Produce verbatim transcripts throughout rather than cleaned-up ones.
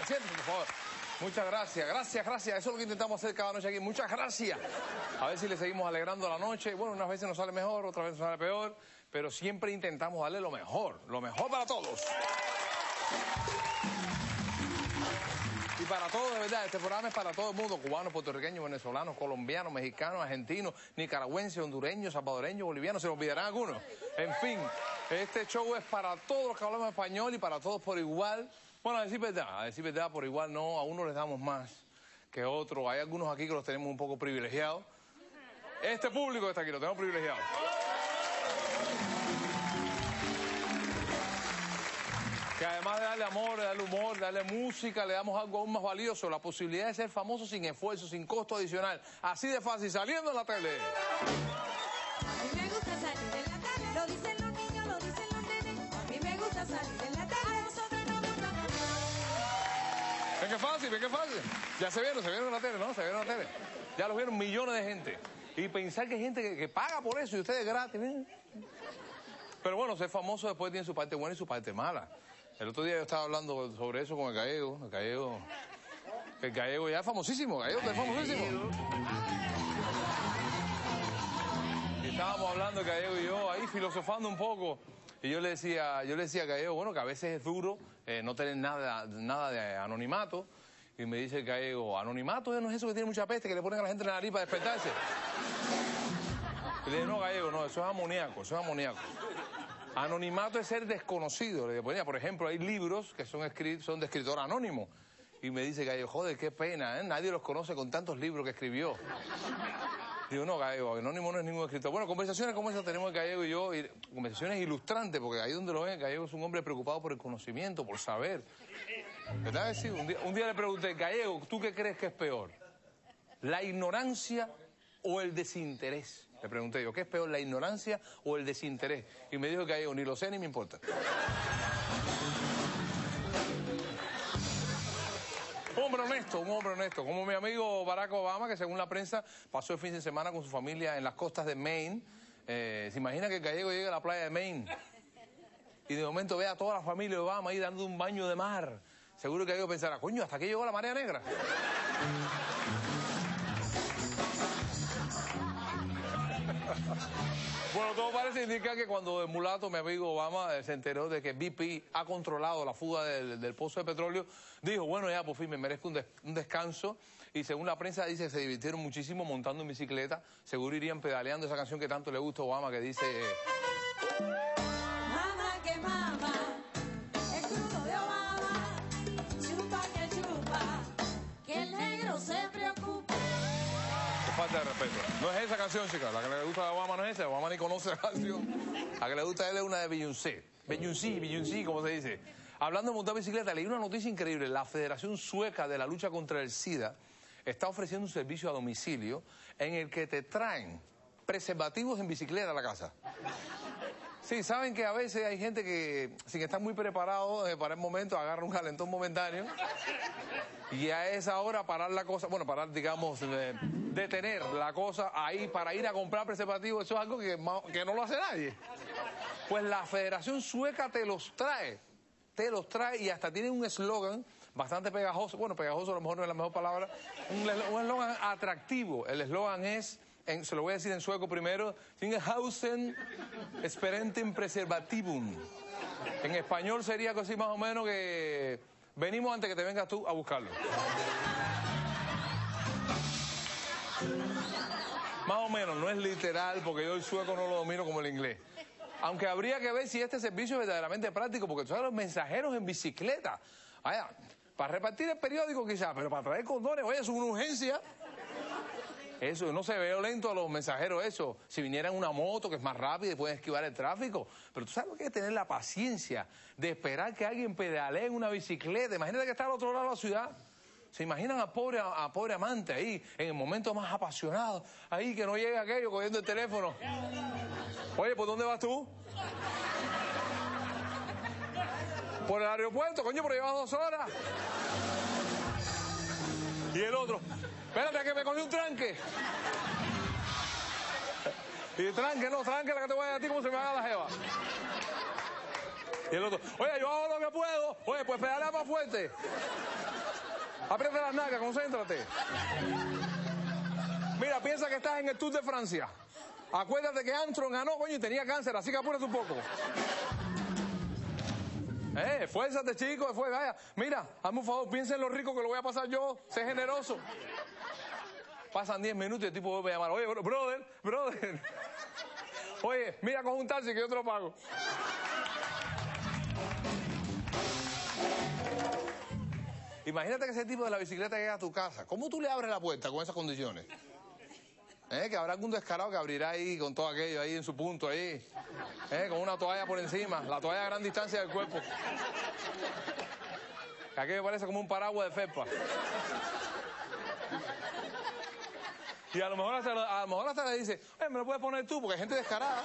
siéntese, por favor. Muchas gracias, gracias, gracias. Eso es lo que intentamos hacer cada noche aquí. Muchas gracias. A ver si le seguimos alegrando la noche. Bueno, unas veces nos sale mejor, otras veces nos sale peor, pero siempre intentamos darle lo mejor, lo mejor para todos. Y para todos, de verdad, este programa es para todo el mundo, cubanos, puertorriqueños, venezolanos, colombianos, mexicanos, argentinos, nicaragüenses, hondureños, salvadoreños, bolivianos, se nos olvidarán algunos. En fin, este show es para todos los que hablamos español y para todos por igual. Bueno, a decir verdad, a decir verdad, por igual no, a unos les damos más que a otros. Hay algunos aquí que los tenemos un poco privilegiados. Este público que está aquí lo tenemos privilegiado. Que además de darle amor, de darle humor, de darle música, le damos algo aún más valioso, la posibilidad de ser famoso sin esfuerzo, sin costo adicional. Así de fácil, saliendo en la tele. A mí me gusta salir en la tele, lo dicen los niños, lo dicen los nenes. A mí me gusta salir en la tele, a nosotros nos gusta. Ven que fácil, ven que fácil. Ya se vieron, se vieron en la tele, ¿no? Se vieron en la tele. Ya los vieron millones de gente. Y pensar que hay gente que, que paga por eso y ustedes gratis. ¿Ven? Pero bueno, ser famoso después tiene su parte buena y su parte mala. El otro día yo estaba hablando sobre eso con el gallego. El gallego, el gallego ya es famosísimo, el gallego es famosísimo. Y estábamos hablando el gallego y yo ahí filosofando un poco. Y yo le decía, yo le decía a Gallego, bueno, que a veces es duro eh, no tener nada, nada de anonimato. Y me dice el Gallego, anonimato no es eso que tiene mucha peste, que le ponen a la gente en la nariz para despertarse. Y le dije, no, Gallego, no, eso es amoníaco, eso es amoníaco. Anonimato es ser desconocido. Le ponía, por ejemplo, hay libros que son, escritos, son de escritor anónimo. Y me dice Gallego, joder, qué pena, ¿eh? Nadie los conoce con tantos libros que escribió. Digo, no, Gallego, anónimo no es ningún escritor. Bueno, conversaciones como esas tenemos el Gallego y yo, y conversaciones ilustrantes, porque ahí donde lo ven, Gallego es un hombre preocupado por el conocimiento, por saber. ¿Verdad que sí? Un día, un día le pregunté, Gallego, ¿tú qué crees que es peor? ¿La ignorancia o el desinterés? Le pregunté yo, ¿qué es peor, la ignorancia o el desinterés? Y me dijo el Gallego, ni lo sé ni me importa. Un hombre honesto, un hombre honesto, como mi amigo Barack Obama, que según la prensa pasó el fin de semana con su familia en las costas de Maine. Eh, ¿Se imagina que el Gallego llega a la playa de Maine y de momento ve a toda la familia de Obama ahí dando un baño de mar? Seguro que el Gallego pensará, coño, ¿hasta aquí llegó la marea negra? Bueno, todo parece indicar que cuando el mulato, mi amigo Obama, eh, se enteró de que B P ha controlado la fuga del, del pozo de petróleo, dijo, bueno, ya por fin me merezco un, des un descanso. Y según la prensa dice que se divirtieron muchísimo montando en bicicleta. Seguro irían pedaleando esa canción que tanto le gusta a Obama, que dice... Mamá que mamá, el crudo de Obama, chupa que chupa, que el negro se preocupa. Falta de respeto. No es esa canción, chica. La que le gusta a Obama no es esa. Obama ni conoce la canción. La que le gusta a él es una de Beyoncé. Beyoncé, Beyoncé, como se dice. Hablando de montar bicicleta, leí una noticia increíble. La Federación Sueca de la Lucha contra el SIDA está ofreciendo un servicio a domicilio en el que te traen preservativos en bicicleta a la casa. Sí, saben que a veces hay gente que, sin estar muy preparado eh, para el momento, agarra un calentón momentáneo y a esa hora parar la cosa, bueno, parar, digamos, eh, detener la cosa ahí para ir a comprar preservativos, eso es algo que, que no lo hace nadie. Pues la Federación Sueca te los trae, te los trae y hasta tiene un eslogan bastante pegajoso, bueno, pegajoso a lo mejor no es la mejor palabra, un eslogan atractivo. El eslogan es... En, se lo voy a decir en sueco primero, Singhausen Esperentim Preservativum. En español sería algo así más o menos que venimos antes que te vengas tú a buscarlo. Más o menos, no es literal porque yo el sueco no lo domino como el inglés. Aunque habría que ver si este servicio es verdaderamente práctico, porque tú sabes, los mensajeros en bicicleta, vaya, para repartir el periódico quizás, pero para traer condones, oye, es una urgencia. Eso, no se ve lento a los mensajeros eso. Si viniera en una moto que es más rápida y pueden esquivar el tráfico. Pero tú sabes lo que es tener la paciencia de esperar que alguien pedalee en una bicicleta. Imagínate que está al otro lado de la ciudad. ¿Se imaginan a pobre, a pobre amante ahí, en el momento más apasionado, ahí que no llega aquello cogiendo el teléfono? Oye, ¿por dónde vas tú? Por el aeropuerto, coño, pero llevas dos horas. Y el otro, espérate que me cogí un tranque. Y tranque, no, tranque la que te voy a decir cómo se me haga la jeva. Y el otro, oye, yo hago lo que puedo. Oye, pues pedalea más fuerte. Aprieta las nalgas, concéntrate. Mira, piensa que estás en el Tour de Francia. Acuérdate que Armstrong ganó, coño, y tenía cáncer, así que apúrate un poco. Eh, esfuérzate, chico, esfuérzate. Vaya, mira, hazme un favor, piensa en lo rico que lo voy a pasar yo. Sé generoso. Pasan diez minutos y el tipo vuelve a llamar. Oye, brother, brother. Oye, mira, coge un taxi que yo te lo pago. Imagínate que ese tipo de la bicicleta llega a tu casa. ¿Cómo tú le abres la puerta con esas condiciones? ¿Eh? Que habrá algún descarado que abrirá ahí con todo aquello ahí en su punto ahí. ¿Eh? Con una toalla por encima. La toalla a gran distancia del cuerpo. Que aquello parece como un paraguas de felpa. Y a lo mejor hasta, a lo mejor hasta le dice, eh, me lo puedes poner tú, porque hay gente descarada.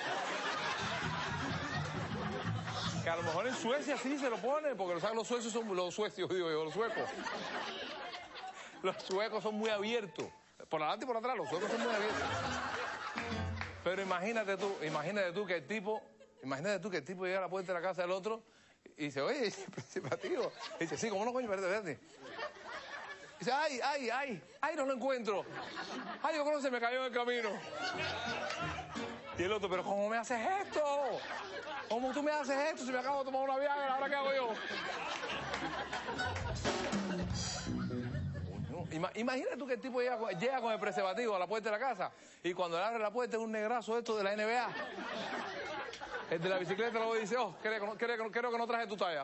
Que a lo mejor en Suecia sí se lo pone, porque ¿sabes? Los suecos son, los suecios, digo yo, los suecos. Los suecos son muy abiertos. Por adelante y por atrás, los suecos son muy abiertos. Pero imagínate tú, imagínate tú que el tipo, imagínate tú que el tipo llega a la puerta de la casa del otro y dice, oye, participativo. Y dice, sí, ¿cómo no, coño? Espérate, espérate. Dice, ay, ay, ay, ay, no lo encuentro. Ay, yo creo que se me cayó en el camino. Y el otro, pero ¿cómo me haces esto? ¿Cómo tú me haces esto si me acabo de tomar una Viagra? ¿Ahora qué hago yo? Imagina tú que el tipo llega, llega con el preservativo a la puerta de la casa y cuando le abre la puerta es un negrazo esto de la N B A. El de la bicicleta luego dice, oh, creo que no, creo, creo que no traje tu talla.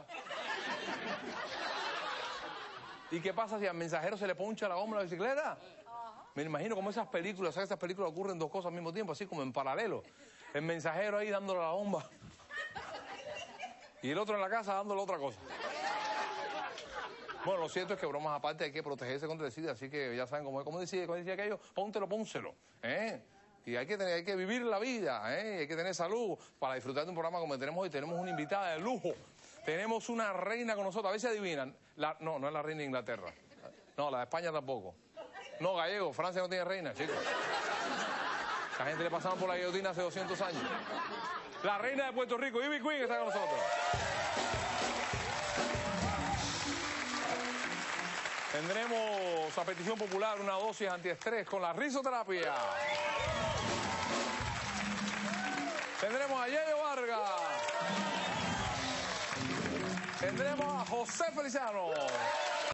¿Y qué pasa si al mensajero se le poncha la goma a la bicicleta? Me imagino como esas películas, ¿sabes? Esas películas ocurren dos cosas al mismo tiempo, así como en paralelo. El mensajero ahí dándole la bomba y el otro en la casa dándole otra cosa. Bueno, lo cierto es que bromas aparte hay que protegerse contra el SIDA, así que ya saben cómo, cómo decía, cómo decía aquello, póntelo, pónselo, ¿eh? Y hay que, tener, hay que vivir la vida, ¿eh? Hay que tener salud para disfrutar de un programa como el que tenemos hoy. Tenemos una invitada de lujo. Tenemos una reina con nosotros. A ver si adivinan. La, no, no es la reina de Inglaterra. No, la de España tampoco. No, gallego. Francia no tiene reina, chicos. La gente le pasaron por la guillotina hace doscientos años. La reina de Puerto Rico, Ivy Queen, está con nosotros. Tendremos a petición popular una dosis antiestrés con la risoterapia. Tendremos a Yayo Vargas. Tendremos a José Feliciano.